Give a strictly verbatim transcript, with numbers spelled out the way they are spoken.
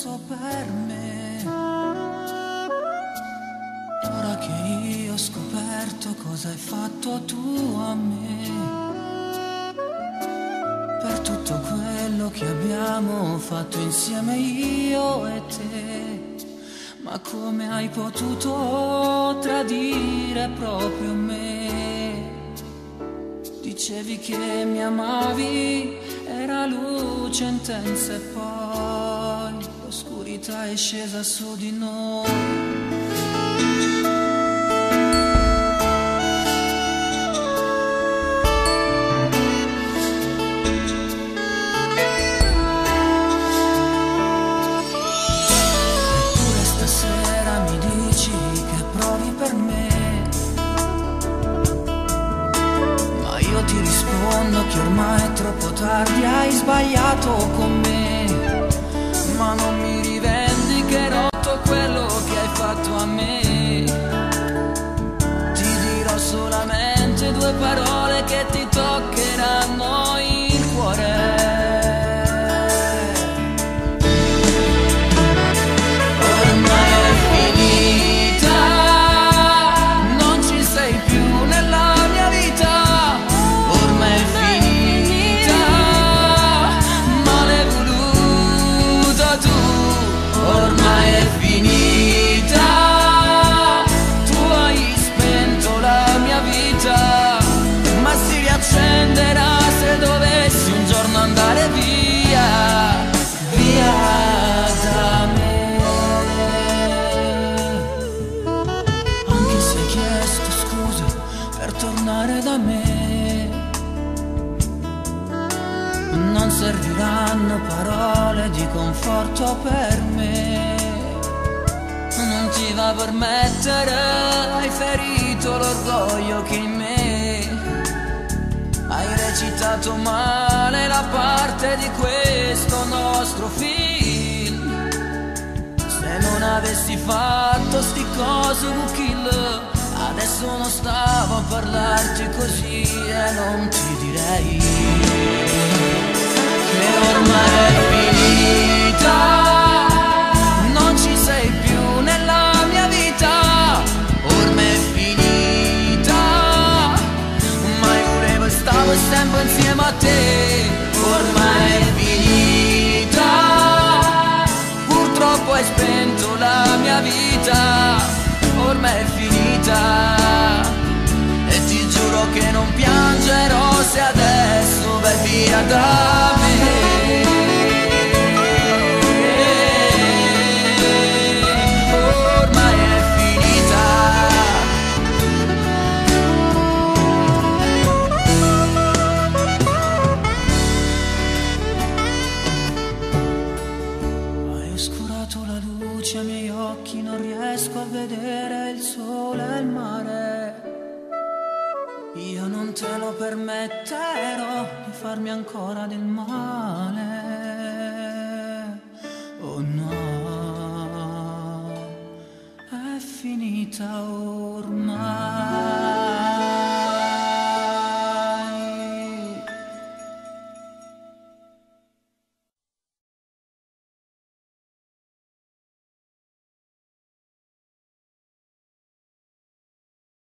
posto per me. Ora che io ho scoperto cosa hai fatto tu a me, per tutto quello che abbiamo fatto insieme io e te. Ma come hai potuto tradire proprio me? Dicevi che mi amavi, era luce intensa e poi l'oscurità è scesa su di noi. Che ormai è troppo tardi, hai sbagliato con me, ma non mi rivendicherò tutto quello che hai fatto a me. Ti dirò solamente due parole che ti toccheranno il cuore. Ormai è finita, non ci sei più nella mia vita. Ormai è finita, ormai è finita, tu hai spento la mia vita, ma si riaccenderà se dovessi un giorno andare via, via da me. Anche se hai chiesto scusa per tornare da me, non serviranno parole di conforto per me. Non ti va per mettere, hai ferito l'orgoglio che in me. Hai recitato male la parte di questo nostro film. Se non avessi fatto sti cosi kill, adesso non stavo a parlarti così e non ti direi che ormai è finita, non ci sei più nella mia vita. Ormai è finita, ma io volevo e stavo sempre insieme a te. Ormai è finita, purtroppo hai spento la mia vita. Ormai è finita e ti giuro che non piangerò se adesso vai via da me. Ormai è finita. Hai oscurato la luce ai miei occhi, non riesco a vedere il sole e il mare. Io non te lo permetterò di farmi ancora del male. Oh no, è finita ormai.